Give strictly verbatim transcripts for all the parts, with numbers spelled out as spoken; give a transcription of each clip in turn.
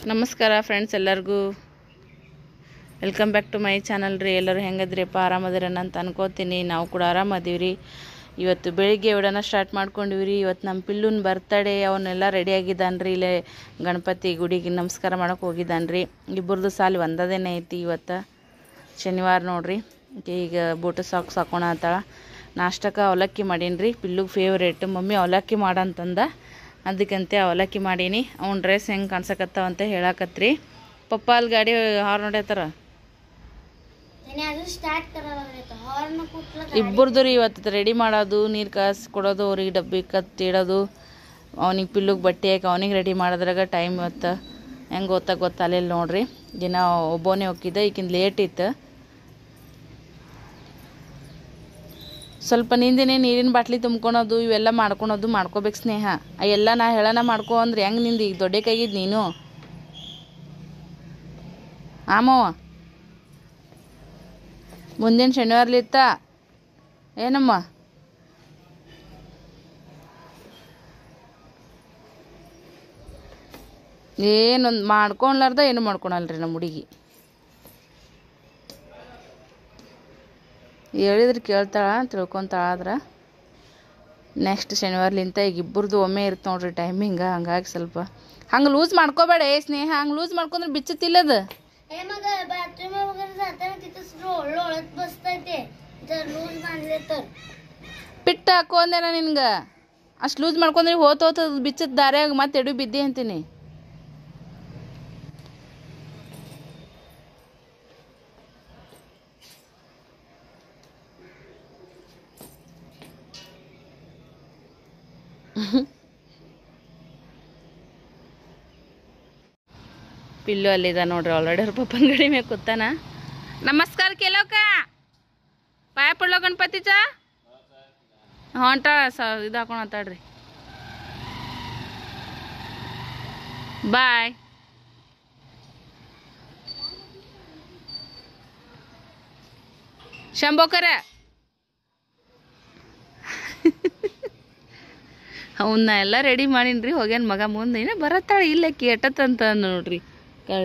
ನಮಸ್ಕಾರ ಫ್ರೆಂಡ್ಸ್, ಎಲ್ಲರಿಗೂ welcome back to my channel ರೀ. ಎಲ್ಲರೂ ಹೆಂಗದ್ರಿಪ್ಪ, ಆರಾಮದಿರನ ಅಂತ ಅನ್ಕೋತೀನಿ. ನಾವು ಕೂಡ ಆರಾಮದೀವಿ ರೀ. ಇವತ್ತು ಬೆಳಿಗ್ಗೆ ವಿಡಿಯೋನ ಸ್ಟಾರ್ಟ್ ಮಾಡ್ಕೊಂಡಿವಿ ರೀ. ಇವತ್ತು ನಮ್ಮ ಪಿಲ್ಲುನ ಬರ್ತಡೇ, ಅವನ್ನೆಲ್ಲ ರೆಡಿ ಆಗಿದ್ದಾನೆ ರೀ. ಇಲ್ಲೇ ಗಣಪತಿ ಗುಡಿಗೆ ನಮಸ್ಕಾರ ಮಾಡೋಕೆ ಹೋಗಿದ್ದಾನೆ ರೀ. ಇಬ್ಬರದು ಸಾಲಿ ಒಂದದೇನೆ ಐತಿ. ಇವತ್ತು ಶನಿವಾರ ನೋಡ್ರಿ. ಈಗ ಬೂಟು ಸಾಕ್ಸ್ ಹಾಕೋಣ ಅಂತಾಳ. ನಾಷ್ಟಕ್ಕೆ ಅವಲಕ್ಕಿ ಮಾಡೀನಿ ರೀ. ಪಿಲ್ಲುಗೆ ಫೇವ್ರೇಟ್. ಮಮ್ಮಿ ಅವಲಕ್ಕಿ ಮಾಡಂತಂದ, ಅದಕ್ಕಂತೆ ಅವಲಕ್ಕಿ ಮಾಡೀನಿ. ಅವ್ನ ಡ್ರೆಸ್ ಹೆಂಗೆ ಕಾಣ್ಸಕತ್ತಾವಂತ ಹೇಳಾಕತ್ರಿ. ಪಪ್ಪ ಅಲ್ಲಿ ಗಾಡಿ ಹಾರ್ನ್ ಹೊಡ್ಯತ್ತಾರ. ಇಬ್ಬರದು ರೀ ಇವತ್ತು ರೆಡಿ ಮಾಡೋದು, ನೀರು ಕಾಸು ಕೊಡೋದು, ಅವ್ರಿಗೆ ಡಬ್ಬಿ ಕತ್ತಿಡೋದು, ಅವನಿಗೆ ಪಿಲ್ಲುಗೆ ಬಟ್ಟೆ ಹಾಕಿ ಅವನಿಗೆ ರೆಡಿ ಮಾಡೋದ್ರಾಗ ಟೈಮ್ ಇವತ್ತು ಹೆಂಗೆ ಗೊತ್ತಾಗ ಗೊತ್ತಾಲಿಲ್ಲ ನೋಡ್ರಿ. ದಿನ ಒಬ್ಬನೇ ಹೋಗಿದ್ದ, ಈಗಿಂದ ಲೇಟ್ ಇತ್ತು. ಸ್ವಲ್ಪ ನಿಂದಿನೇ ನೀರಿನ ಬಾಟ್ಲಿ ತುಂಬ್ಕೊಳೋದು ಇವೆಲ್ಲ ಮಾಡ್ಕೊಳೋದು ಮಾಡ್ಕೋಬೇಕು ಸ್ನೇಹ. ಎಲ್ಲ ನಾ ಹೇಳೋಣ ಮಾಡ್ಕೊ ಅಂದ್ರೆ ಹೆಂಗೆ ನಿಂದು ಈಗ ದೊಡ್ಡ ಕೈಗಿದ್ದು ನೀನು. ಆಮವ ಮುಂದಿನ ಶನಿವಾರ್ಲಿತ್ತ ಏನಮ್ಮ ಏನೊಂದು ಮಾಡ್ಕೊಳ್ಲಾರ್ದ ಏನು ಮಾಡ್ಕೊಳಲ್ರಿ ನಮ್ಮ ಹುಡುಗಿ. ಹೇಳಿದ್ರೆ ಕೇಳ್ತಾಳ, ತಿಳ್ಕೊತಾಳ. ಆದ್ರೆ ನೆಕ್ಸ್ಟ್ ಶನಿವಾರ್ಲಿಂತ ಈಗ ಇಬ್ಬರದು ಒಮ್ಮೆ ಇರುತ್ತೆ ನೋಡ್ರಿ ಟೈಮಿಂಗ. ಹಂಗಾಗಿ ಸ್ವಲ್ಪ ಹಂಗೆ ಲೂಸ್ ಮಾಡ್ಕೋಬೇಡ ಏ ಸ್ನೇಹ. ಹಂಗೆ ಲೂಸ್ ಮಾಡ್ಕೊಂಡ್ರೆ ಬಿಚ್ಚತಿಲ್ಲದ. ಪಿಟ್ಟ ಹಾಕೋ ಅಂದೇನ ನಿನ್ಗೆ. ಅಷ್ಟು ಲೂಸ್ ಮಾಡ್ಕೊಂಡ್ರೆ ಹೋತ್ ಹೋತ ಬಿಚ್ಚದ ದಾರ್ಯಾಗ ಮತ್ತೆ ಎಡು ಬಿದ್ದಿ ಅಂತೀನಿ. ಪಿಲ್ಲು ಅಲ್ಲಿದ ನೋಡ್ರಿ. ಆಲ್ರೆಡಿ ಅವ್ರ ಪಪ್ಪನ ಗಡಿ ಮೇಲೆ ಕೂತಾನ. ನಮಸ್ಕಾರ ಕೇಳೋಕ ಪಾಯ ಪಡ್ಲೋ ಗಣಪತಿ ಚಾ ಹೊಂಟ ಸ ಇದು ಹಾಕೊಳತ್ತಾಡ್ರಿ. ಬಾಯ್. ಶಂಬೋಕರ ಅವನ್ನ ಎಲ್ಲ ರೆಡಿ ಮಾಡೀನಿ. ಹೋಗ್ಯಾನ ಮಗ ಮುಂದೆ. ಏನ ಬರತ್ತಾಳೆ ಇಲ್ಲ ಕೇಟತ್ತಂತ ನೋಡ್ರಿ ಕಳ್ಳ.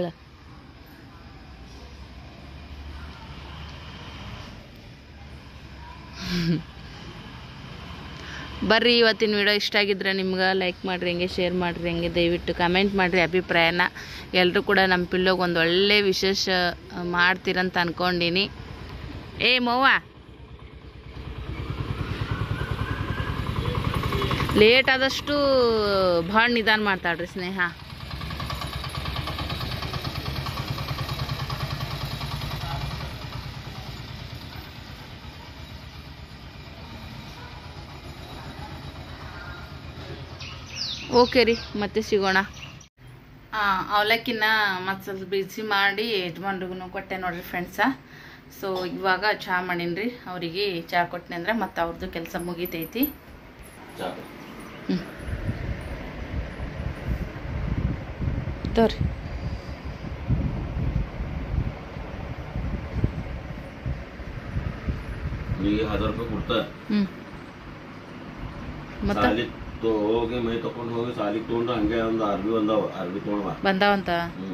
ಬರ್ರಿ, ಇವತ್ತಿನ ವಿಡಿಯೋ ಇಷ್ಟ ಆಗಿದ್ರೆ ನಿಮ್ಗೆ ಲೈಕ್ ಮಾಡಿರಿ, ಹಂಗೆ ಶೇರ್ ಮಾಡಿರಿ, ಹಂಗೆ ದಯವಿಟ್ಟು ಕಮೆಂಟ್ ಮಾಡಿರಿ ಅಭಿಪ್ರಾಯನ. ಎಲ್ಲರೂ ಕೂಡ ನಮ್ಮ ಪಿಲ್ಲೋಗೆ ಒಂದು ಒಳ್ಳೆ ವಿಶೇಷ ಮಾಡ್ತೀರಂತ ಅಂದ್ಕೊಂಡೀನಿ. ಏ ಮವ್ವ ಲೇಟ್ ಆದಷ್ಟು ಭಾಳ ನಿಧಾನ ಮಾಡ್ತಾಳ್ರಿ ಸ್ನೇಹ. ಓಕೆ ರೀ, ಮತ್ತೆ ಸಿಗೋಣ. ಹಾಂ, ಅವಲಕ್ಕಿನ ಮತ್ತು ಸ್ವಲ್ಪ ಬಿಸಿ ಮಾಡಿ ಯಜಮಾನ್ರಿಗೂ ಕೊಟ್ಟೆ ನೋಡ್ರಿ ಫ್ರೆಂಡ್ಸ. ಸೊ ಇವಾಗ ಚಹಾ ಮಾಡೀನಿ ರೀ. ಅವರಿಗೆ ಚಹಾ ಕೊಟ್ಟನೆ ಅಂದ್ರೆ ಮತ್ತು ಅವ್ರದ್ದು ಕೆಲಸ ಮುಗಿತೈತಿ. ಹ್ಞೂ ತೋರಿ. ಹ್ಞೂ ಮತ್ತೆ ಹೋಗಿ ಮೈ ತಕೊಂಡು ಹೋಗಿ ಸಾಲಿಗೆ ತೊಗೊಂಡು ಹಂಗೆ ಒಂದು ಅರ್ಬಿ ಬಂದಾವ. ಅರ್ಬಿ ತೊಗೊಂಡ ಬಂದಾವಂತ.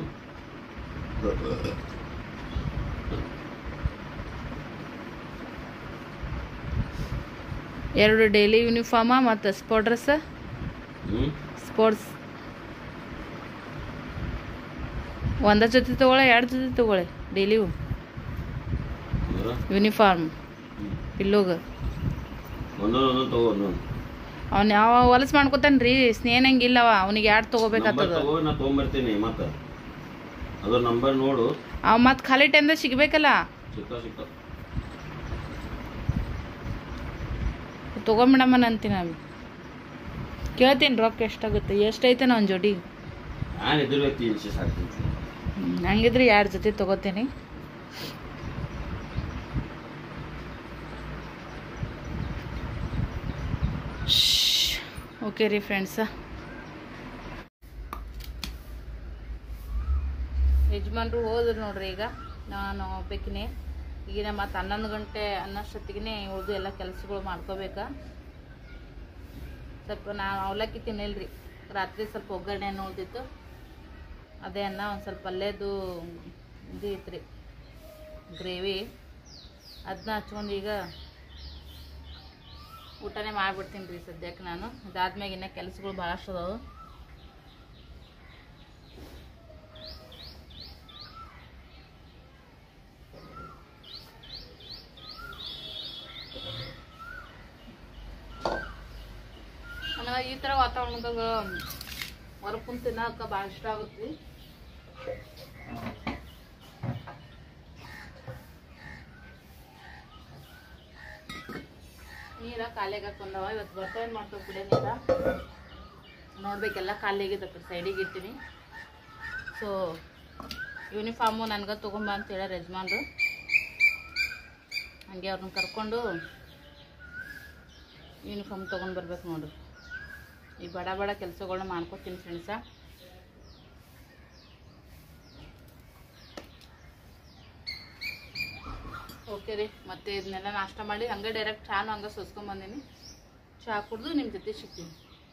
ಎರಡು ಡೈಲಿ ಯೂನಿಫಾರ್ಮ ಮತ್ತು ಸ್ಪೋರ್ಟ್ ಡ್ರೆಸ್. ಸ್ಪೋರ್ಟ್ಸ್ ಒಂದ ಜೊತೆ ತಗೊಳ್ಳೆ, ಎರಡು ಜೊತೆ ತಗೊಳ್ಳೆ ಡೈಲಿ ಯೂನಿಫಾರ್ಮ್ ಪಿಲ್ಲೋಗ. ಅವ್ನ ಯಾವ ಹೊಲಸ್ ಮಾಡ್ಕೊತಾನ್ರಿ ಸ್ನೇಹನಂಗಿಲ್ಲವ. ಅವನಿಗೆ ಎರಡು ತಗೋಬೇಕಾಗ್ತದ. ಅವ ಮತ್ತೆ ಖಾಲಿ ಟೈಮ್ದಾಗ ಸಿಗ್ಬೇಕಲ್ಲ. ತಗೊಂಬಿಡಮ್ಮನ ಅಂತೀನಿ. ನಾನು ಕೇಳ್ತೀನಿ ರೊಕ್ಕ ಎಷ್ಟಾಗುತ್ತೆ, ಎಷ್ಟೈತೆ ನನ್ನ ಜೋಡಿ. ಹಂಗಿದ್ರೆ ಎರಡು ಜೊತೆ ತಗೋತೀನಿ. ಓಕೆ ರೀ ಫ್ರೆಂಡ್ಸ, ಯಜಮಾನ್ರು ಹೋದ್ರು ನೋಡ್ರಿ. ಈಗ ನಾನು ಒಬ್ಬಾಕಿನೇ. ಈಗಿನ ಮತ್ತು ಹನ್ನೊಂದು ಗಂಟೆ ಅನ್ನೋಷ್ಟೊತ್ತಿಗೆ ಉಳಿದು ಎಲ್ಲ ಕೆಲಸಗಳು ಮಾಡ್ಕೋಬೇಕಾ. ಸ್ವಲ್ಪ ನಾನು ಅವಲಕ್ಕಿ ತಿನ್ನಿಲ್ರಿ, ರಾತ್ರಿ ಸ್ವಲ್ಪ ಒಗ್ಗರಣೆ ಉಳ್ದಿತ್ತು, ಅದೇ ಅನ್ನ ಒಂದು ಸ್ವಲ್ಪ ಪಲ್ಯದು ಇದು ಐತ್ರಿ ಗ್ರೇವಿ, ಅದನ್ನ ಹಚ್ಕೊಂಡು ಈಗ ಊಟನೇ ಮಾಡಿಬಿಡ್ತೀನಿ ರೀ ಸದ್ಯಕ್ಕೆ ನಾನು. ಇದಾದ್ಮೇಲೆ ಇನ್ನೂ ಕೆಲಸಗಳು ಭಾಳಷ್ಟು ಅದಾವು. ನನಗೆ ಈ ಥರ ವಾತಾವರಣದಾಗ ಹೊರಗೆ ಕುಂತು ತಿನ್ನೋಕೆ ಭಾಳ ಇಷ್ಟ ಆಗುತ್ತೆ. ನೀರ ಖಾಲಿಯಾಗಿ ಹಾಕೊಂಡವ. ಇವತ್ತು ಬರ್ತೇವೆ ಮಾಡ್ತೇವೆ ಕುಡಿಯೋ ನೀರ ನೋಡ್ಬೇಕೆಲ್ಲ ಖಾಲಿಯಾಗಿದ್ದು ಆ ಕಡೆ ಸೈಡಿಗೆ ಇಟ್ಟಿನಿ. ಸೊ ಯೂನಿಫಾರ್ಮು ನನಗೆ ತೊಗೊಂಬ ಅಂತ ಹೇಳ್ಯಾರ ಯಜಮಾನ್ರು. ಹಾಗೆ ಅವ್ರನ್ನ ಕರ್ಕೊಂಡು ಯೂನಿಫಾರ್ಮ್ ತೊಗೊಂಡು ಬರ್ಬೇಕು ನೋಡ್ರಿ. ಈ ಬಡ ಬಡ ಕೆಲಸಗಳನ್ನ ಮಾಡ್ಕೊತೀನಿ ಫ್ರೆಂಡ್ಸ. ಓಕೆ ರೀ, ಮತ್ತು ಇದನ್ನೆಲ್ಲ ನಾಷ್ಟ ಮಾಡಿ ಹಂಗೆ ಡೈರೆಕ್ಟ್ ಚಾನು ಹಂಗೆ ಸೋಸ್ಕೊಂಬಂದೀನಿ. ಚಹಾ ಕುಡಿದು ನಿಮ್ಮ ಜೊತೆ ಸಿಗ್ತೀನಿ.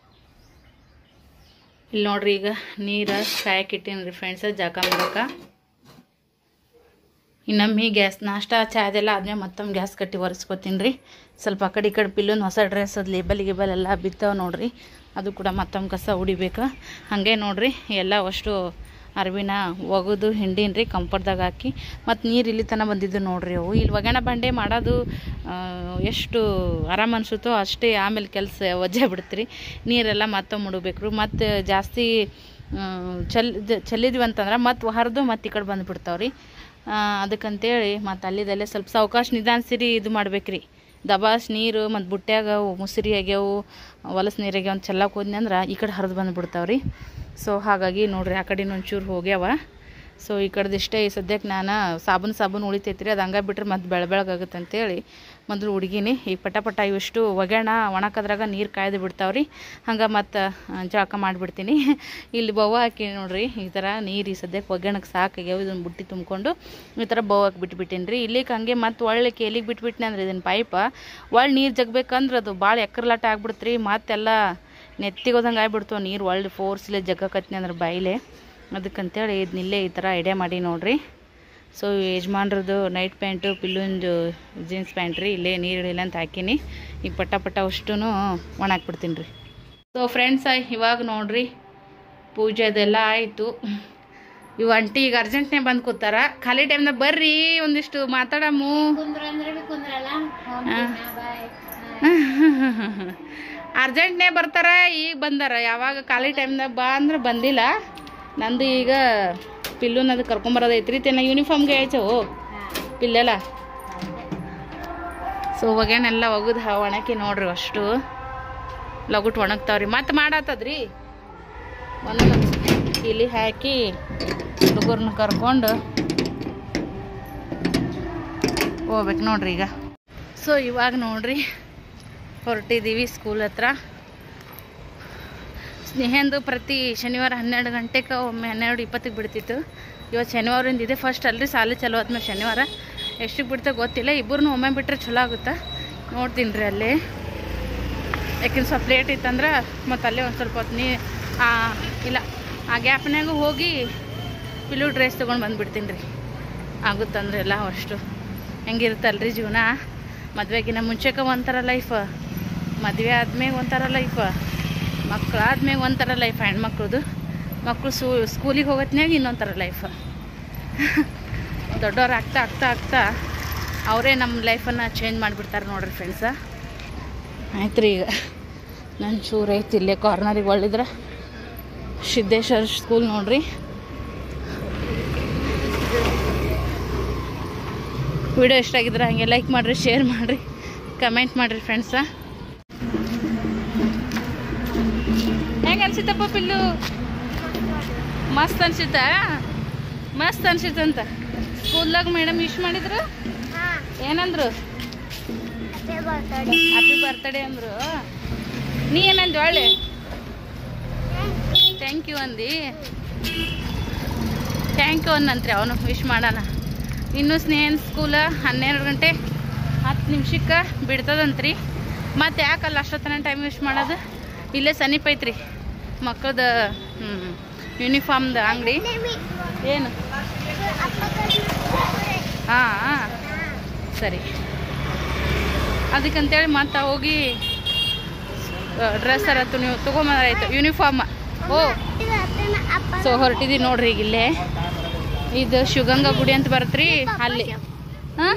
ಇಲ್ಲಿ ನೋಡ್ರಿ, ಈಗ ನೀರು ಕಾಯಕ್ಕೆ ಇಟ್ಟೀನಿ ರೀ ಫ್ರೆಂಡ್ಸ ಜಾಕ ಮಾಡಕ್ಕೆ. ಇನ್ನೊಮ್ಮೆ ಗ್ಯಾಸ್ ನಾಷ್ಟ ಚಹಾ ಅದೆಲ್ಲ ಆದ್ಮೇಲೆ ಮತ್ತೊಮ್ಮೆ ಗ್ಯಾಸ್ ಕಟ್ಟಿ ಒರೆಸ್ಕೊತೀನಿ ರೀ. ಸ್ವಲ್ಪ ಆ ಕಡೆ ಈ ಕಡೆ ಪಿಲ್ಲುನ್ ಹೊಸ ಡ್ರೆಸ್ ಅದು ಲೇಬಲ್ ಗಿಬಲ್ ಎಲ್ಲ ಬಿದ್ದಾವೆ ನೋಡ್ರಿ, ಅದು ಕೂಡ ಮತ್ತೊಮ್ಮೆ ಕಸ ಹೊಡಿಬೇಕು. ಹಾಗೆ ನೋಡ್ರಿ ಎಲ್ಲ ಅಷ್ಟು ಅರ್ವಿನ ಒಗೆದು ಹಿಂಡೀನಿ ರೀ ಕಂಫರ್ಟ್ದಾಗ ಹಾಕಿ. ಮತ್ತು ನೀರು ಇಲ್ಲಿ ತನಕ ಬಂದಿದ್ದು ನೋಡ್ರಿ. ಅವು ಇಲ್ಲಿ ಒಗ್ಗಣ ಬಂಡೆ ಮಾಡೋದು ಎಷ್ಟು ಆರಾಮ ಅನಿಸುತ್ತೋ ಅಷ್ಟೇ ಆಮೇಲೆ ಕೆಲಸ ವಜ್ಜೆ ಬಿಡ್ತೀರಿ. ನೀರೆಲ್ಲ ಮತ್ತೊಮ್ಮೆ ಮುಡಬೇಕು. ಮತ್ತು ಜಾಸ್ತಿ ಚಲ್ ಚೆಲ್ಲಿದ್ವಿ ಅಂತಂದ್ರೆ ಮತ್ತು ಹರಿದು ಮತ್ತು ಈ ಕಡೆ ಬಂದುಬಿಡ್ತಾವ್ರಿ. ಅದಕ್ಕಂತೇಳಿ ಮತ್ತು ಅಲ್ಲಿದಲ್ಲೇ ಸ್ವಲ್ಪ ಸಾವಕಾಶ ನಿಧಾನಿಸಿರಿ ಇದು ಮಾಡ್ಬೇಕ್ರಿ. ದಬಾಸ್ ನೀರು ಮತ್ತು ಬುಟ್ಟ್ಯಾಗ ಮುಸುರಿ ಆಗ್ಯಾವು, ಹೊಲಸು ನೀರಾಗ್ಯಾವ ಅಂತ ಚೆಲ್ಲಕ್ಕೆ ಹೋದ್ನಿ ಅಂದ್ರೆ ಈ ಕಡೆ ಹರಿದು ಬಂದುಬಿಡ್ತಾವ್ರಿ. ಸೊ ಹಾಗಾಗಿ ನೋಡ್ರಿ ಆ ಕಡೆ ಒಂಚೂರು ಹೋಗ್ಯಾವ. ಸೊ ಈ ಕಡೆದು ಇಷ್ಟೇ ಈ ಸದ್ಯಕ್ಕೆ ನಾನು ಸಾಬೂನು ಸಾಬೂನು ಉಳಿತೈತಿ ರೀ, ಅದು ಹಂಗೆ ಬಿಟ್ರೆ ಮತ್ತು ಬೆಳ ಬೆಳಗಾಗುತ್ತೆ ಅಂತೇಳಿ ಮೊದಲು ಹುಡುಗಿನಿ ಈ ಪಟ ಪಟ ಇವಿಷ್ಟು ಒಗ್ಯಾಣ ಒಣಕದ್ರಾಗ ನೀರು ಕಾಯ್ದು ಬಿಡ್ತಾವ್ರಿ. ಹಂಗೆ ಮತ್ತು ಜಳಕ ಮಾಡಿಬಿಡ್ತೀನಿ. ಇಲ್ಲಿ ಬವ್ವ ಹಾಕಿ ನೋಡ್ರಿ ಈ ಥರ ನೀರು ಈ ಸದ್ಯಕ್ಕೆ ಒಗ್ಯಾಣಕ್ಕೆ ಸಾಕಾಗ್ಯಾವ. ಇದನ್ನು ಬುಟ್ಟಿ ತುಂಬಿಕೊಂಡು ಈ ಥರ ಬವ್ವಕ್ಕೆ ಬಿಟ್ಬಿಟ್ಟಿನಿ ರೀ. ಇಲ್ಲಿಗೆ ಹಂಗೆ ಮತ್ತು ಒಳ್ಳೆ ಕೇಲಿಗೆ ಬಿಟ್ಬಿಟ್ಟಿನಿ ಅಂದ್ರೆ ಇದನ್ನು ಪೈಪ ಒಳ್ಳೆ ನೀರು ಜಗ್ಬೇಕಂದ್ರೆ ಅದು ಭಾಳ ಎಕ್ಕರ್ಲಾಟ ಆಗ್ಬಿಡ್ತ್ರಿ. ಮತ್ತೆಲ್ಲ ನೆತ್ತಿಗೋದಂಗೆ ಆಗ್ಬಿಡ್ತು ನೀರು ಒಳ್ಳೆ ಫೋರ್ಸ್ಲೆ ಜಗ್ಗಕತ್ನಿ ಅಂದ್ರೆ ಬಾಯಿಲೆ. ಅದಕ್ಕಂತೇಳಿ ಇದನ್ನಿಲ್ಲೇ ಈ ಥರ ಐಡಿಯಾ ಮಾಡಿ ನೋಡ್ರಿ. ಸೊ ಯಜಮಾನ್ರದ್ದು ನೈಟ್ ಪ್ಯಾಂಟು ಪಿಲ್ಲುಂದು ಜೀನ್ಸ್ ಪ್ಯಾಂಟ್ ರೀ, ಇಲ್ಲೇ ನೀರು ಇಲ್ಲ ಅಂತ ಹಾಕೀನಿ. ಈಗ ಪಟ್ಟ ಪಟ್ಟ ಅಷ್ಟೂ ಒಣಾಕ್ಬಿಡ್ತೀನಿ ರೀ. ಸೊ ಫ್ರೆಂಡ್ಸ್ ಇವಾಗ ನೋಡ್ರಿ ಪೂಜೆ ಅದೆಲ್ಲ ಆಯಿತು. ಇವು ಅಂಟಿ ಈಗ ಅರ್ಜೆಂಟ್ನೇ ಬಂದು ಕೂತಾರ. ಖಾಲಿ ಟೈಮ್ನಾಗ ಬರ್ರಿ ಒಂದಿಷ್ಟು ಮಾತಾಡಮು. ಅರ್ಜೆಂಟ್ನೇ ಬರ್ತಾರ, ಈಗ ಬಂದಾರ. ಯಾವಾಗ ಖಾಲಿ ಟೈಮ್ದಾಗ ಬಾ ಅಂದ್ರೆ ಬಂದಿಲ್ಲ. ನಂದು ಈಗ ಪಿಲ್ಲುನ ಅದು ಕರ್ಕೊಂಬರೋದೈತ್ರಿ. ತಿನ್ನ ಯೂನಿಫಾರ್ಮ್ಗೆ ಆಯ್ತವು ಪಿಲ್ಲೆಲ್ಲ. ಸೊ ಒಗ್ಯಾನೆಲ್ಲ ಒಗದು ಒಣಕಿ ನೋಡ್ರಿ ಅಷ್ಟು ಲಗುಟ್ ಒಣಗ್ತಾವ್ರಿ. ಮತ್ತೆ ಮಾಡತ್ತದ್ರಿ ಒಂದೊಂದು ಇಲ್ಲಿ ಹಾಕಿ ಹುಡುಗರನ್ನ ಕರ್ಕೊಂಡು ಹೋಗ್ಬೇಕು ನೋಡ್ರಿ ಈಗ. ಸೊ ಇವಾಗ ನೋಡ್ರಿ ಹೊರಟಿದ್ದೀವಿ ಸ್ಕೂಲ್ ಹತ್ರ. ಸ್ನೇಹಂದು ಪ್ರತಿ ಶನಿವಾರ ಹನ್ನೆರಡು ಗಂಟೆಗೆ ಒಮ್ಮೆ ಹನ್ನೆರಡು ಇಪ್ಪತ್ತಿಗೆ ಬಿಡ್ತಿತ್ತು. ಇವತ್ತು ಶನಿವಾರದಿಂದ ಇದೆ ಫಸ್ಟ್ ಅಲ್ರಿ, ಸಾಲಿ ಚಲೋ ಆದ್ಮೇಲೆ ಶನಿವಾರ ಎಷ್ಟಿಗೆ ಬಿಡ್ತಾ ಗೊತ್ತಿಲ್ಲ. ಇಬ್ಬರನ್ನೂ ಒಮ್ಮೆ ಬಿಟ್ಟರೆ ಚಲೋ ಆಗುತ್ತಾ ನೋಡ್ತೀನಿ ರೀ ಅಲ್ಲೇ. ಯಾಕೆಂದ್ರೆ ಸ್ವಲ್ಪ ಲೇಟ್ ಇತ್ತಂದ್ರೆ ಮತ್ತು ಅಲ್ಲೇ ಒಂದು ಸ್ವಲ್ಪ ಹೊತ್ತು ನೀ ಇಲ್ಲ ಆ ಗ್ಯಾಪ್ನಾಗೂ ಹೋಗಿ ಪಿಲ್ಲು ಡ್ರೆಸ್ ತೊಗೊಂಡು ಬಂದುಬಿಡ್ತೀನಿ ರೀ. ಆಗುತ್ತಂದ್ರೆ ಎಲ್ಲ ಅಷ್ಟು ಹೆಂಗಿರುತ್ತಲ್ರಿ ಜೀವನ. ಮದುವೆಗಿನ್ನ ಮುಂಚೆಗೆ ಒಂಥರ ಲೈಫ್, ಮದುವೆ ಆದ್ಮೇಲೆ ಒಂಥರ ಲೈಫ್, ಮಕ್ಳು ಆದ್ಮೇಲೆ ಒಂಥರ ಲೈಫ್ ಹೆಣ್ಮಕ್ಳದು. ಮಕ್ಕಳು ಸೂ ಸ್ಕೂಲಿಗೆ ಹೋಗೋತ್ನಾಗ ಇನ್ನೊಂಥರ ಲೈಫ್. ದೊಡ್ಡವ್ರು ಆಗ್ತಾ ಆಗ್ತಾ ಆಗ್ತಾ ಅವರೇ ನಮ್ಮ ಲೈಫನ್ನು ಚೇಂಜ್ ಮಾಡಿಬಿಡ್ತಾರೆ ನೋಡ್ರಿ ಫ್ರೆಂಡ್ಸ. ಆಯ್ತು ರೀ, ಈಗ ನನ್ನ ಚೂರು ಐತಿ ಇಲ್ಲೇ ಕಾರ್ನರಿಗೆ ಒಳ್ಳಿದ್ರೆ ಸಿದ್ದೇಶ್ವರ ಸ್ಕೂಲ್ ನೋಡ್ರಿ. ವಿಡಿಯೋ ಇಷ್ಟ ಆಗಿದ್ರೆ ಹಾಗೆ ಲೈಕ್ ಮಾಡಿರಿ, ಶೇರ್ ಮಾಡಿರಿ, ಕಮೆಂಟ್ ಮಾಡಿರಿ ಫ್ರೆಂಡ್ಸ. ಹೆಂಗೆ ಅನ್ಸಿತ್ತಪ್ಪ ಪಿಲ್ಲು? ಮಸ್ತ್ ಅನ್ಸಿತ್ತ? ಮಸ್ತ್ ಅನ್ಸಿತ್ತಂತ ಸ್ಕೂಲ್ದಾಗ ಮೇಡಮ್ ವಿಶ್ ಮಾಡಿದ್ರು. ಏನಂದ್ರು? ಹ್ಯಾಪಿ ಬರ್ತ್ಡೇ ಅಂದರು. ನೀ ಏನಂದು ಒಳ್ಳೆ ಥ್ಯಾಂಕ್ ಯು ಅಂದು. ಥ್ಯಾಂಕ್ ಯು ಅನ್ನಂತ್ರಿ ಅವನು ವಿಶ್ ಮಾಡೋಣ. ಇನ್ನೂ ಸ್ನೇಹನ್ ಸ್ಕೂಲ ಹನ್ನೆರಡು ಗಂಟೆ ಹತ್ತು ನಿಮಿಷಕ್ಕೆ ಬಿಡ್ತದಂತ್ರಿ. ಮತ್ತು ಯಾಕಲ್ಲ ಅಷ್ಟೊತ್ತನ ಟೈಮ್ ವಿಶ್ ಮಾಡೋದು? ಇಲ್ಲೇ ಸಮೀಪ ಐತ್ರಿ ಮಕ್ಕಳದು ಯೂನಿಫಾರ್ಮ್ದು ಅಂಗಡಿ ಏನು ಹಾಂ ಸರಿ ಅದಕ್ಕಂತೇಳಿ ಮತ್ತೆ ಹೋಗಿ ಡ್ರೆಸ್ ಅರತ್ತು ನೀವು ತೊಗೊಂಬಂದ್ರಾಯ್ತು ಯೂನಿಫಾರ್ಮ್ ಓ ಸೊ ಹೊರಟಿದ್ದೀವಿ ನೋಡ್ರಿ ಈಗ ಇಲ್ಲೇ ಇದು ಶಿವಗಂಗಾ ಗುಡಿ ಅಂತ ಬರತ್ರಿ ಅಲ್ಲಿ ಹಾಂ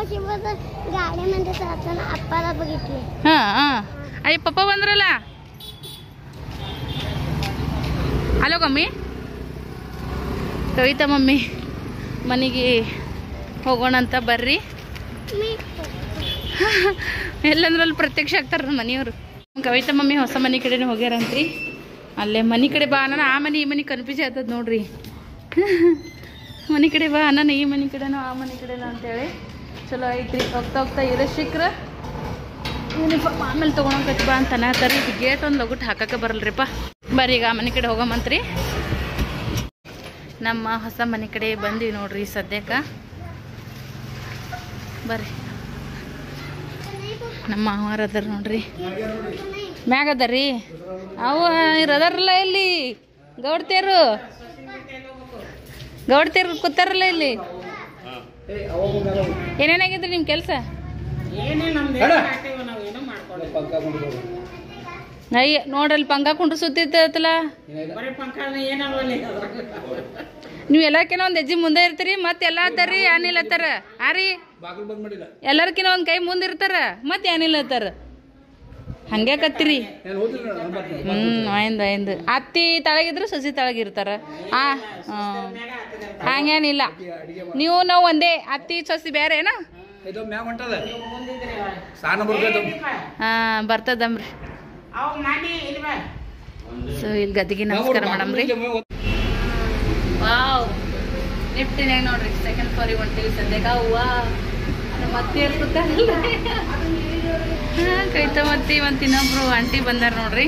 ಹಾಂ ಹಾಂ ಅಯ್ಯ ಪಪ್ಪ ಬಂದ್ರಲ್ಲ ಹಲೋ ಮಮ್ಮಿ ಕವಿತಾ ಮಮ್ಮಿ ಮನೆಗೆ ಹೋಗೋಣ ಅಂತ ಬರ್ರಿ ಎಲ್ಲಂದ್ರಲ್ಲಿ ಪ್ರತ್ಯಕ್ಷ ಆಗ್ತಾರ ನಮ್ಮ ಮನೆಯವರು ಕವಿತಾ ಮಮ್ಮಿ ಹೊಸ ಮನೆ ಕಡೆನೇ ಹೋಗ್ಯಾರಂತ್ರಿ ಅಲ್ಲೇ ಮನೆ ಕಡೆ ಬಾ ನಾನು ಆ ಮನೆ ಈ ಮನೆ ಕನ್ಫ್ಯೂಸ್ ಆಗ್ತದ ನೋಡ್ರಿ ಮನೆ ಕಡೆ ಬಾ ನಾನು ಈ ಮನೆ ಕಡೆನೋ ಆ ಮನೆ ಕಡೆನೋ ಅಂತೇಳಿ ಚಲೋ ಐತ್ರಿ ಹೋಗ್ತಾ ಹೋಗ್ತಾ ಇರೋ ಶಿಕ್ರ ಯೂನಿಫಾರ್ಮ್ ಆಮೇಲೆ ತೊಗೊಳಕತ್ತಿ ಬಾ ಅಂತ ಅನ್ನತ್ತಾರ ಇದು ಗೇಟ್ ಒಂದು ಲಗುಟ್ ಹಾಕಕ್ಕೆ ಬರಲ್ರಿಪ್ಪ ಬರ್ರಿ ಈಗ ಆ ಮನೆ ಕಡೆ ಹೋಗಮಂತ್ರಿ ನಮ್ಮ ಹೊಸ ಮನೆ ಕಡೆ ಬಂದ್ವಿ ನೋಡ್ರಿ ಸದ್ಯಕ್ಕೆ ಬರ್ರಿ ನಮ್ಮ ಮಾವಾರ ಅದಾರ ನೋಡ್ರಿ ಮ್ಯಾಗ ಅದಾರ್ರಿ ಅವು ಇರದಾರಲ್ಲ ಇಲ್ಲಿ ಗೌಡ್ತೇರು ಗೌಡ್ತೇರು ಕೂತಾರಲ್ಲ ಇಲ್ಲಿ ಏನೇನಾಗಿದ್ರಿ ನಿಮ್ಮ ಕೆಲಸ ಅಯ್ಯ ನೋಡ್ರಲ್ಲಿ ಪಂಕ ಕುಂಡ್ರು ಸುತ್ತಿತ್ತಲ್ಲ ನೀವು ಎಲ್ಲರ್ಕಿನ ಒಂದು ಹೆಜ್ಜೆ ಮುಂದೆ ಇರ್ತೀರಿ ಮತ್ತೆ ಎಲ್ಲ ಹತ್ತಾರ್ರಿ ಏನಿಲ್ಲ ಹತ್ತಾರ ಆ ರೀ ಎಲ್ಲರ್ಕಿನ ಒಂದು ಕೈ ಮುಂದೆ ಇರ್ತಾರ ಮತ್ತೆ ಏನಿಲ್ಲ ಹತ್ತಾರ ಹಂಗೆ ಕತ್ತೀರಿ ಹ್ಮ್ ಆಯ್ದು ಆಯ್ದು ಅತ್ತಿ ತಳಗಿದ್ರು ಸಸಿ ತಳಗಿರ್ತಾರ ಆ ಹಂಗೇನಿಲ್ಲ ನೀವು ನಾವು ಒಂದೇ ಅತ್ತಿ ಸಸಿ ಬೇರೆನಾ ಹಾ ಬರ್ತದಮ್ರಿ ಸೊ ಇಲ್ಲಿ ಗದ್ದಿಗೆ ನಮಸ್ಕಾರ ಮಾಡಮ್ರಿ ವಾವ್ ಲಿಫ್ಟಿನಾಗ ನೋಡ್ರಿ ಸೆಕೆಂಡ್ ಫ್ಲೋರಿಗೆ ಹೊಂಟೀವಿ ಸದ್ಯಕ್ಕೆ ಹೂವ ಮತ್ತೆ ಇರ್ತಾರಲ್ಲ ಕೈತ ಮತ್ತೆ ಇವತ್ತು ಇನ್ನೊಬ್ರು ಆಂಟಿ ಬಂದಾರ ನೋಡ್ರಿ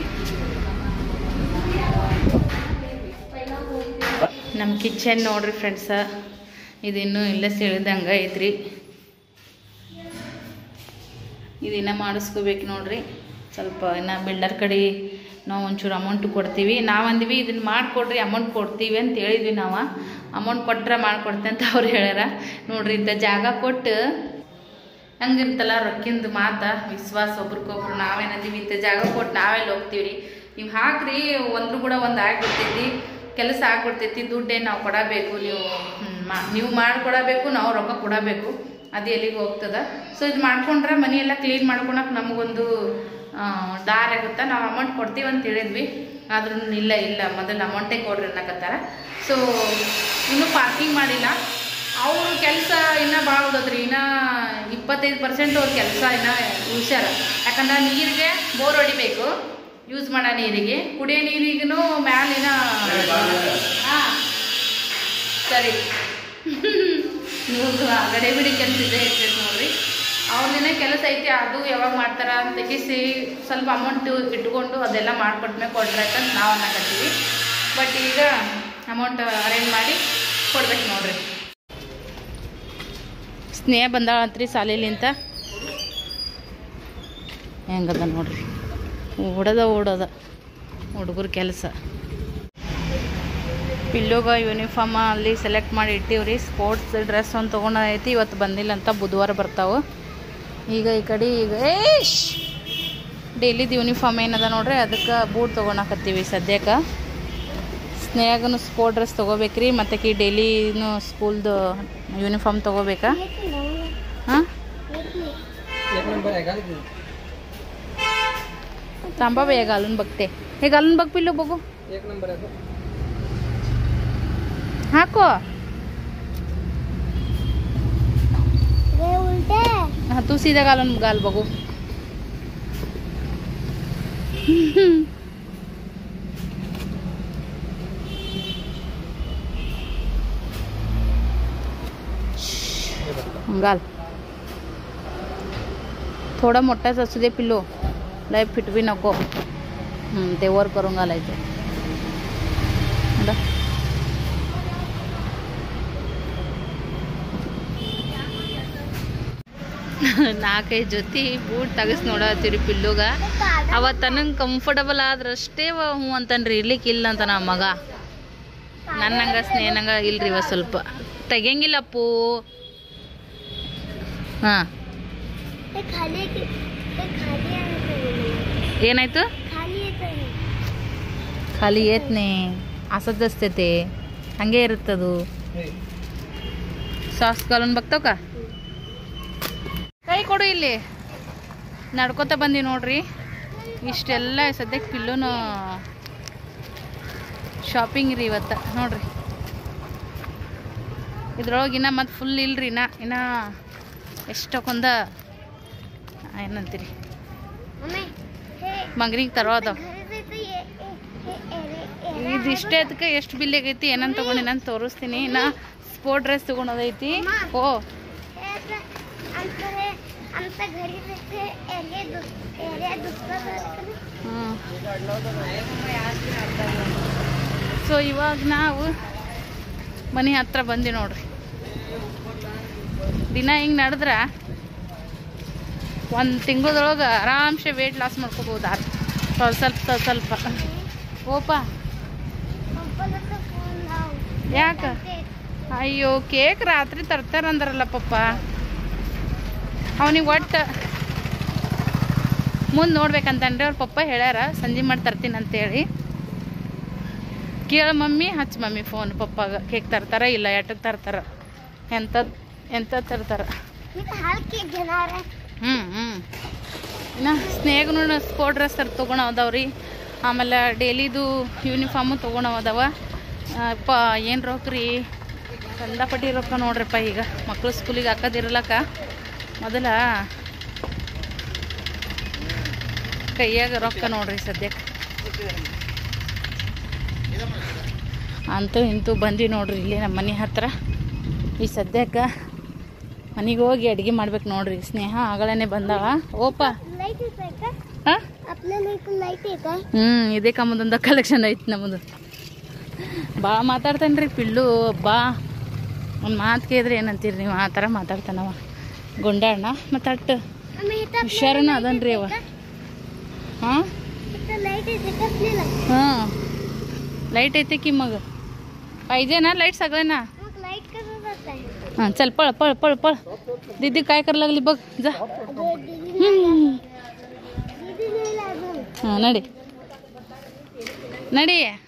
ನಮ್ಮ ಕಿಚನ್ ನೋಡ್ರಿ ಫ್ರೆಂಡ್ಸ ಇದು ಇನ್ನೂ ಇಲ್ಲ ಸೆಳೆದಂಗೆ ಐತ್ರಿ ಇದನ್ನ ಮಾಡಿಸ್ಕೋಬೇಕು ನೋಡ್ರಿ ಸ್ವಲ್ಪ ಇನ್ನು ಬಿಲ್ಡರ್ ಕಡೆ ನಾವು ಒಂಚೂರು ಅಮೌಂಟ್ ಕೊಡ್ತೀವಿ ನಾವು ಅಂದ್ವಿ ಇದನ್ನು ಮಾಡಿಕೊಡ್ರಿ ಅಮೌಂಟ್ ಕೊಡ್ತೀವಿ ಅಂತ ಹೇಳಿದ್ವಿ ನಾವು ಅಮೌಂಟ್ ಕೊಟ್ಟರೆ ಮಾಡಿಕೊಡ್ತೆ ಅಂತ ಅವ್ರು ಹೇಳ್ಯಾರ ನೋಡ್ರಿ ಇಂಥ ಜಾಗ ಕೊಟ್ಟು ಹಂಗಿರ್ತಲ್ಲ ರೊಕ್ಕಿಂದು ಮಾತು ವಿಶ್ವಾಸ ಒಬ್ರಿಗೊಬ್ರು ನಾವೇನಂತೀವಿ ಇಂಥ ಜಾಗ ಕೊಟ್ಟು ನಾವೆಲ್ಲ ಹೋಗ್ತೀವಿ ರೀ ನೀವು ಹಾಕ್ರಿ ಒಂದ್ರು ಕೂಡ ಒಂದು ಆಗಿಬಿಡ್ತೈತಿ ಕೆಲಸ ಆಗ್ಬಿಡ್ತೈತಿ ದುಡ್ಡೇನು ನಾವು ಕೊಡಬೇಕು ನೀವು ನೀವು ಮಾಡಿಕೊಡಬೇಕು ನಾವು ರೊಕ್ಕ ಕೊಡಬೇಕು ಅದು ಎಲ್ಲಿಗೆ ಹೋಗ್ತದೆ ಸೊ ಇದು ಮಾಡ್ಕೊಂಡ್ರೆ ಮನೆಯೆಲ್ಲ ಕ್ಲೀನ್ ಮಾಡ್ಕೊಳಕ್ಕೆ ನಮಗೊಂದು ದಾರಿ ಆಗುತ್ತಾ ನಾವು ಅಮೌಂಟ್ ಕೊಡ್ತೀವಿ ಅಂತ ಹೇಳಿದ್ವಿ ಆದ್ರೂ ಇಲ್ಲ ಇಲ್ಲ ಮೊದಲು ಅಮೌಂಟೇ ಕೊಡ್ರಿ ಅನ್ನಕತ್ತಾರ ಸೊ ಇನ್ನೂ ಪಾರ್ಕಿಂಗ್ ಮಾಡಿಲ್ಲ ಅವರು ಕೆಲಸ ಇನ್ನೂ ಭಾಳ ಉಳಿದ್ರಿ ಇನ್ನೂ ಇಪ್ಪತ್ತೈದು ಪರ್ಸೆಂಟ್ ಅವ್ರ ಕೆಲಸ ಇನ್ನೂ ಉಳ್ಸ್ಯಾರ ಯಾಕಂದ್ರೆ ನೀರಿಗೆ ಬೋರ್ ಹೊಡಿಬೇಕು ಯೂಸ್ ಮಾಡೋ ನೀರಿಗೆ ಕುಡಿಯೋ ನೀರಿಗೂ ಮ್ಯಾಲಿನ ಹಾಂ ಸರಿ ನೀವು ಗಡೆ ಬಿಡಿ ಕೆಲಸ ಇದೆ ಇರ್ತೈತೆ ನೋಡ್ರಿ ಅವ್ರದ್ದೇನೆ ಕೆಲಸ ಐತಿ ಅದು ಯಾವಾಗ ಮಾಡ್ತಾರ ಅಂತ ತೆಗಿಸಿ ಸ್ವಲ್ಪ ಅಮೌಂಟ್ ಇಟ್ಕೊಂಡು ಅದೆಲ್ಲ ಮಾಡಿಕೊಟ್ಮೇಲೆ ಕೊಡ್ರೆ ಅಂತ ನಾವು ಅನ್ನಕತ್ತೀವಿ ಬಟ್ ಈಗ ಅಮೌಂಟ್ ಅರೇಂಜ್ ಮಾಡಿ ಕೊಡ್ಬೇಕು ನೋಡ್ರಿ ಸ್ನೇಹ ಬಂದಾಳಂತ್ರಿ ಸಾಲಿಲಿಂತ ಹೆಂಗದ ನೋಡ್ರಿ ಓಡೋದ ಓಡೋದ ಹುಡುಗರ ಕೆಲಸ ಪಿಲ್ಲೋಗ ಯೂನಿಫಾರ್ಮ್ ಅಲ್ಲಿ ಸೆಲೆಕ್ಟ್ ಮಾಡಿ ಇಟ್ಟಿವ್ರಿ ಸ್ಪೋರ್ಟ್ಸ್ ಡ್ರೆಸ್ ಒಂದು ತೊಗೊಂಡೈತಿ ಇವತ್ತು ಬಂದಿಲ್ಲ ಅಂತ ಬುಧವಾರ ಬರ್ತಾವೆ ಈಗ ಈ ಕಡೆ ಈಗ ಏಶ್ ಡೈಲಿದು ಯೂನಿಫಾರ್ಮ್ ಏನದ ನೋಡ್ರಿ ಅದಕ್ಕೆ ಬೂಟ್ ತೊಗೊಳಕತ್ತೀವಿ ಸದ್ಯಕ್ಕೆ ಸ್ನೇಹಗೂ ಸ್ಪೋರ್ಟ್ ಡ್ರೆಸ್ ತೊಗೋಬೇಕ್ರಿ ಮತ್ತು ಕಿ ಡೈಲಿನೂ ಸ್ಕೂಲ್ದು ಯೂನಿಫಾರ್ಮ್ ತೊಗೋಬೇಕಾ ಹಾಂ थांबा बे घालून बघते हे घालून बघ पिल्लू बघू एक नंबर आहे हाको रे उलटे हां तू सीधा घालून घाल बघू घाल थोडा मोठाच असू दे पिल्लू लय फिट भी नको ते वर करून घालायचं ನಾಲ್ಕೈದು ಜೊತೆ ಬೂಟ್ ತೆಗಿಸ್ ನೋಡತ್ತೀರಿ ಪಿಲ್ಲುಗ ಅವತ್ತು ನನಗೆ ಕಂಫರ್ಟಬಲ್ ಆದ್ರೆ ಅಷ್ಟೇ ಹ್ಞೂ ಅಂತನ್ರಿ ಇರ್ಲಿಕ್ಕೆ ಇಲ್ಲ ಅಂತ ನಮ್ಮ ಮಗ ನನ್ನಂಗ ಸ್ನೇಹನಂಗ ಇಲ್ರಿ ಇವ ಸ್ವಲ್ಪ ತೆಗಿಯಂಗಿಲ್ಲಪ್ಪು. ಹಾಂ ಏನಾಯ್ತು? ಖಾಲಿ ಏತ್ನೆ ಆಸದಸ್ತೈತೆ ಹಂಗೆ ಇರುತ್ತದು. ಸಾಸ್ ಕಾಲನ್ ಬಗ್ತಾವ ಕೈ ಕೊಡು ಇಲ್ಲಿ. ನಡ್ಕೋತ ಬಂದಿ ನೋಡ್ರಿ. ಇಷ್ಟೆಲ್ಲ ಸದ್ಯಕ್ಕೆ ಪಿಲ್ಲೂನು ಶಾಪಿಂಗ್ ರೀ ಇವತ್ತು ನೋಡ್ರಿ. ಇದ್ರೊಳಗೆ ಇನ್ನ ಮತ್ತು ಫುಲ್ ಇಲ್ರಿ. ಇನ್ನ ಇನ್ನ ಎಷ್ಟಕ್ಕೊಂದ ಏನಂತೀರಿ ಮಂಗ್ರಿಗೆ ತರೋ ಅದಾವ. ಇದು ಇಷ್ಟೇ ಅದಕ್ಕೆ ಎಷ್ಟು ಬಿಲ್ ಆಗೈತಿ ಏನಂತ ತೊಗೊಂಡಿ ನಾನು ತೋರಿಸ್ತೀನಿ. ಇನ್ನು ಸ್ಪೋರ್ಟ್ ಡ್ರೆಸ್ ತೊಗೊಳೋದೈತಿ. ಓ ಸೊ ಇವಾಗ ನಾವು ಮನೆ ಹತ್ರ ಬಂದಿ ನೋಡ್ರಿ. ದಿನ ಹಿಂಗೆ ನಡೆದ್ರೆ ಒಂದು ತಿಂಗಳದೊಳಗೆ ಆರಾಮ್ಸೆ ವೇಟ್ ಲಾಸ್ ಮಾಡ್ಕೋಬೋದು. ಸ್ವಲ್ಪ ಸ್ವಲ್ಪ ಸ್ವಲ್ಪ ಓಪ ಯಾಕೆ? ಅಯ್ಯೋ ಕೇಕ್ ರಾತ್ರಿ ತರ್ತಾರಂದ್ರಲ್ಲ ಪಪ್ಪ. ಅವನಿಗೆ ಒಟ್ಟು ಮುಂದೆ ನೋಡ್ಬೇಕಂತನ್ರಿ ಅವ್ರ ಪಪ್ಪ ಹೇಳ್ಯಾರ ಸಂಜೆ ಮಾಡಿ ತರ್ತೀನಿ ಅಂತೇಳಿ. ಕೇಳ ಮಮ್ಮಿ ಹಚ್ಚ ಮಮ್ಮಿ ಫೋನ್ ಪಪ್ಪಾಗ. ಕೇಕ್ ತರ್ತಾರ ಇಲ್ಲ ಎಟ್ಟಕ್ಕೆ ತರ್ತಾರ ಎಂತ ಎಂತ ತರ್ತಾರ. ಹ್ಞೂ ಹ್ಞೂ ಇನ್ನು ಸ್ನೇಹಗೂ ಸ್ಪೋರ್ಟ್ ಡ್ರೆಸ್ ತರ್ ತೊಗೊಳೋ ಅದಾವ್ರಿ. ಆಮೇಲೆ ಡೈಲಿದು ಯೂನಿಫಾರ್ಮು ತೊಗೊಳೋ ಅದಾವ. ಪ ಏನು ರೊಕ್ಕ ರೀ ಕಂದಾಪಟ್ಟಿ ರೊಕ್ಕ ನೋಡ್ರಿಪ್ಪ. ಈಗ ಮಕ್ಕಳು ಸ್ಕೂಲಿಗೆ ಹಾಕೋದಿರ್ಲಕ್ಕ ಮೊದಲ ಕೈಯಾಗ ರೊಕ್ಕ ನೋಡ್ರಿ ಸದ್ಯಕ್ಕೆ. ಅಂತೂ ಇಂತೂ ಬಂದು ನೋಡ್ರಿ ಇಲ್ಲಿ ನಮ್ಮ ಮನೆ ಹತ್ರ. ಈ ಸದ್ಯಕ್ಕೆ ಮನೆಗೆ ಹೋಗಿ ಅಡುಗೆ ಮಾಡ್ಬೇಕು ನೋಡ್ರಿ. ಸ್ನೇಹ ಆಗಳೇ ಬಂದಾವ. ಓಪ ಹಾಂ ಹ್ಞೂ ಇದೇ ಕಮ್ಮದೊಂದು ಕಲೆಕ್ಷನ್ ಐತಿ ನಮ್ಮದು. ಭಾಳ ಮಾತಾಡ್ತಾನೆ ರೀ ಪಿಲ್ಲು. ಬಾ ಒಂದು ಮಾತು ಕೇಳಿದ್ರೆ ಏನಂತೀರಿ ನೀವು? ಆ ಥರ ಮಾತಾಡ್ತಾನವ ಗುಂಡಣ್ಣ. ಮತ್ತು ಅಟ್ಟು ಹುಷಾರನ ಅದನ್ರಿ ಅವ. ಹಾಂ ಹಾಂ ಲೈಟ್ ಐತೆ ಕಿಮ್ಮಗ पाहिजेना लाईट सगळ्यांना. हां चल पळ पळ पळ पळ. दीदी काय करायला लागली बघ जा. हां नडी नडी